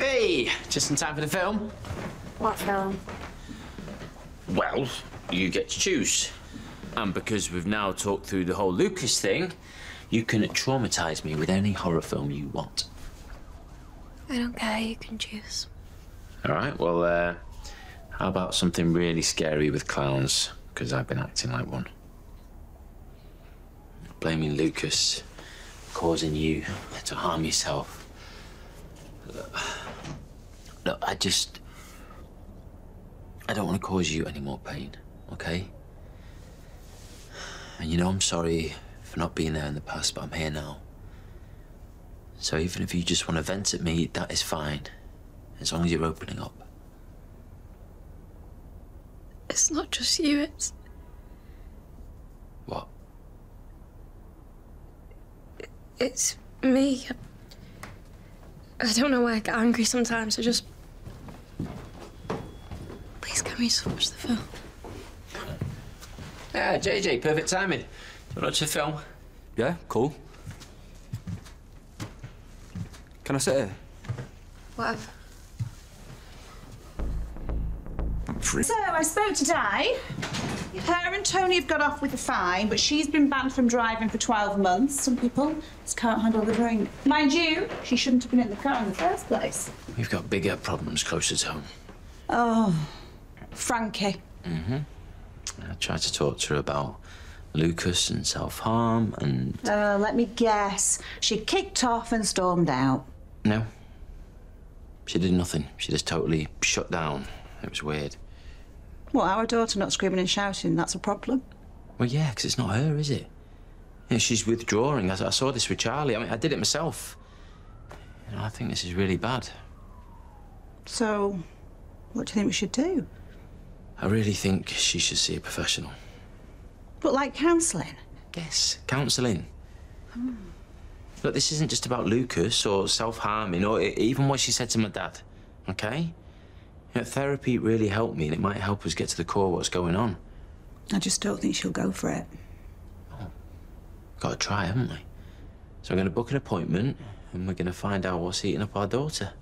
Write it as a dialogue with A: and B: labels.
A: Hey, just in time for the film.
B: What film?
A: Well, you get to choose. And because we've now talked through the whole Lucas thing, you can traumatise me with any horror film you want.
B: I don't care, you can choose.
A: All right, well, how about something really scary with clowns? Because I've been acting like one. Blaming Lucas, causing you to harm yourself. Look, I don't want to cause you any more pain, okay? And you know I'm sorry for not being there in the past, but I'm here now. So even if you just want to vent at me, that is fine. As long as you're opening up.
B: It's not just you, it's...
A: What?
B: It's me. I don't know why I get angry sometimes. I just... Please, can we just watch the film?
A: Yeah, JJ, perfect timing. Do you want to watch the film?
C: Yeah, cool. Can I sit here?
B: Whatever.
D: So I spoke to Di. Her and Tony have got off with a fine, but she's been banned from driving for 12 months. Some people just can't handle the drink. Mind you, she shouldn't have been in the car in the first place.
A: We've got bigger problems closer to home.
D: Oh, Frankie.
A: Mm-hmm. I tried to talk to her about Lucas and self-harm and...
D: Let me guess. She kicked off and stormed out.
A: No. She did nothing. She just totally shut down. It was weird.
D: What, our daughter not screaming and shouting, that's a problem?
A: Well, yeah, because it's not her, is it? Yeah, she's withdrawing. I saw this with Charlie. I mean, I did it myself. You know, I think this is really bad.
D: So, what do you think we should do?
A: I really think she should see a professional.
D: But like counselling?
A: Yes, counselling. Look, this isn't just about Lucas or self-harming or even what she said to my dad, OK? You know, therapy really helped me and it might help us get to the core of what's going on.
D: I just don't think she'll go for it.
A: Oh, got to try, haven't we? So we're going to book an appointment and we're going to find out what's eating up our daughter.